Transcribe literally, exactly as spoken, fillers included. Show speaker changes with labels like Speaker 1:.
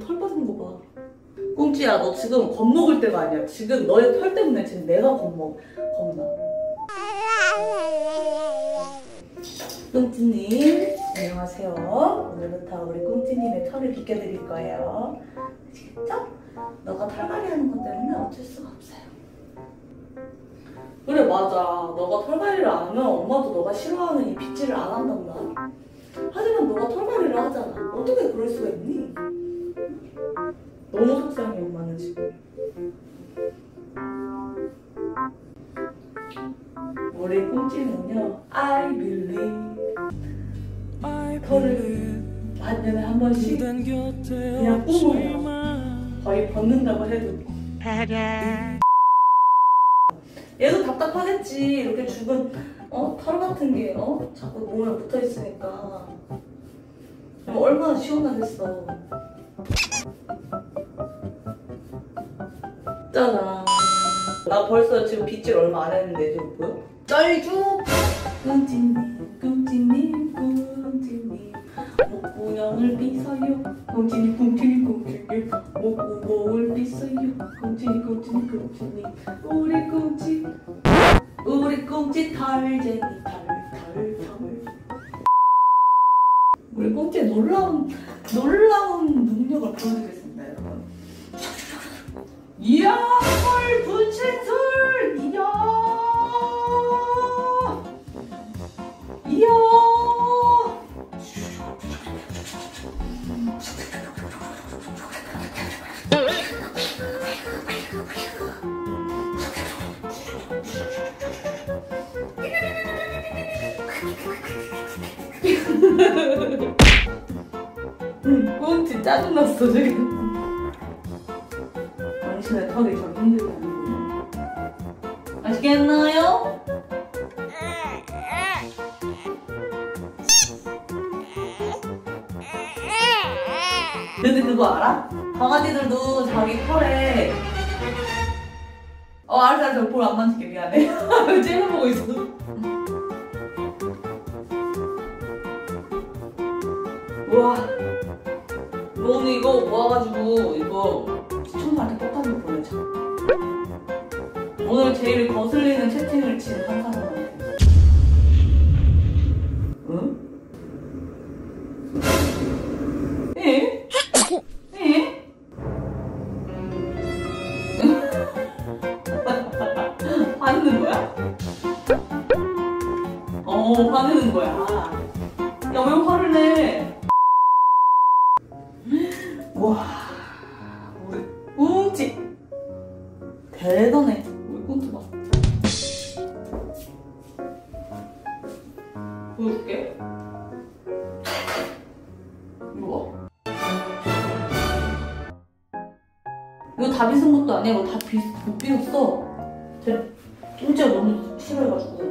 Speaker 1: 털 빠진 거 봐. 꽁지야, 너 지금 겁먹을 때가 아니야. 지금 너의 털 때문에 지금 내가 겁먹, 겁나. 꽁지님, 안녕하세요. 오늘부터 우리 꽁지님의 털을 비켜드릴 거예요. 아시겠죠? 너가 털갈이 하는 것 때문에 어쩔 수가 없어요. 그래, 맞아. 너가 털갈이를 안 하면 엄마도 너가 싫어하는 이 빗질을 안 한단다. 하지만 너가 털갈이를 하잖아. 어떻게 그럴 수가 있니? 너무 속상해, 엄마는 지금. 우리 꽁지는요, I believe. 털을 반년에 한 번씩 그냥 뽑아요. 거의 벗는다고 해도. 얘도 답답하겠지. 이렇게 죽은 어? 털 같은 게 어? 자꾸 몸에 붙어 있으니까. 얼마나 시원하겠어. 짜잔. 나 벌써 지금 빗질 얼마 안 했는데 지금 보여? 짤쭉! 꽁지님, 꽁지님, 꽁지님 목구멍을 빗어요. 꽁지님, 꽁지님, 꽁지님 목구멍을 빗어요. 꽁지님, 꽁지님, 꽁지님 우리 꽁지 우리 꽁지 털쟁이 털, 털, 털. 우리 꽁지의 놀라운, 놀라운 능력을 보여드리겠습니다, 여러분. 이야, 털 분신술! 이야! 이야! 꽁지 짜증났어 지금. 당신의 털이 절 힘들게 하는구나. 아시겠나요? 근데 그거 알아? 강아지들도 자기 털에 어 알았어 알았어 볼 안 만질게 미안해. 째려보고 있어. 우와, 너 오늘 이거 모아가지고 이거 시청자한테 똑같은 거 보내줘. 오늘 제일 거슬리는 채팅을 친 한 사람한테. 응? 에? 에? 화내는 거야? 어, 화내는 거야. 야, 왜 화를 내? 와, 우리 꽁지 대단해. 우리 꽁지 봐. 보여줄게. 이거 봐. 이거 다 빗은 것도 아니야. 이거 다 빗, 못 빗었어. 제 꽁지가 너무 싫어해가지고.